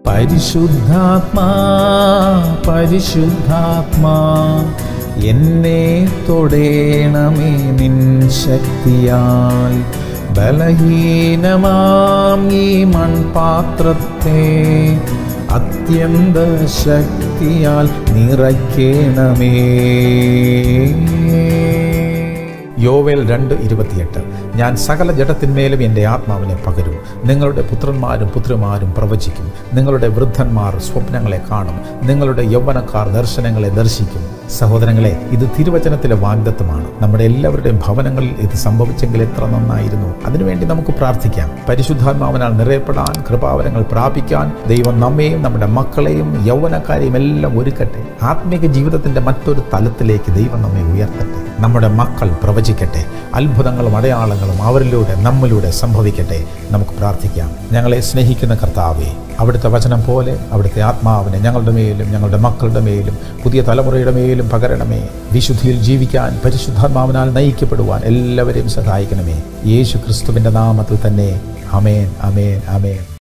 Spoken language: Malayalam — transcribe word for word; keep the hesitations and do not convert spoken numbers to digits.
പരിശുദ്ധാത്മാ പരിശുദ്ധാത്മാ എന്നെ തൊടേണമേ നിൻ ശക്തിയാൽ ബലഹീനമാം ഈ മൺപാത്രത്തെ അത്യന്ത ശക്തിയാൽ നിറയ്ക്കണമേ. യോവേൽ രണ്ട് ഇരുപത്തിയെട്ട്. ഞാൻ സകല ജഡത്തിന്മേലും എൻ്റെ ആത്മാവിനെ പകരും. നിങ്ങളുടെ പുത്രന്മാരും പുത്രിമാരും പ്രവചിക്കും. നിങ്ങളുടെ വൃദ്ധന്മാർ സ്വപ്നങ്ങളെ കാണും. നിങ്ങളുടെ യൗവനക്കാർ ദർശനങ്ങളെ ദർശിക്കും. സഹോദരങ്ങളെ, ഇത് തിരുവചനത്തിലെ വാഗ്ദത്തമാണ്. നമ്മുടെ എല്ലാവരുടെയും ഭവനങ്ങളിൽ ഇത് സംഭവിച്ചെങ്കിൽ എത്ര നന്നായിരുന്നു. അതിനുവേണ്ടി നമുക്ക് പ്രാർത്ഥിക്കാം. പരിശുദ്ധാത്മാവിനാൽ നിറയപ്പെടാൻ, കൃപാവരങ്ങൾ പ്രാപിക്കാൻ ദൈവം നമ്മെയും നമ്മുടെ മക്കളെയും യൗവനക്കാരെയും എല്ലാം ഒരുക്കട്ടെ. ആത്മീക ജീവിതത്തിന്റെ മറ്റൊരു തലത്തിലേക്ക് ദൈവം നമ്മെ ഉയർത്തട്ടെ. നമ്മുടെ മക്കൾ പ്രവചിക്കട്ടെ. അത്ഭുതങ്ങളും അടയാളങ്ങളും അവരിലൂടെ നമ്മിലൂടെ സംഭവിക്കട്ടെ. നമുക്ക് പ്രാർത്ഥിക്കാം. ഞങ്ങളെ സ്നേഹിക്കുന്ന കർത്താവേ, അവിടുത്തെ വചനം പോലെ അവിടുത്തെ ആത്മാവിനെ ഞങ്ങളുടെ മേലും ഞങ്ങളുടെ മക്കളുടെ മേലും പുതിയ തലമുറയുടെ മേലും പകരണമേ. വിശുദ്ധിയിൽ ജീവിക്കാൻ, പരിശുദ്ധാത്മാവിനാൽ നയിക്കപ്പെടുവാൻ എല്ലാവരെയും സഹായിക്കണമേ. യേശു ക്രിസ്തുവിൻ്റെ നാമത്തിൽ തന്നെ. ആമേൻ, ആമേൻ, ആമേൻ.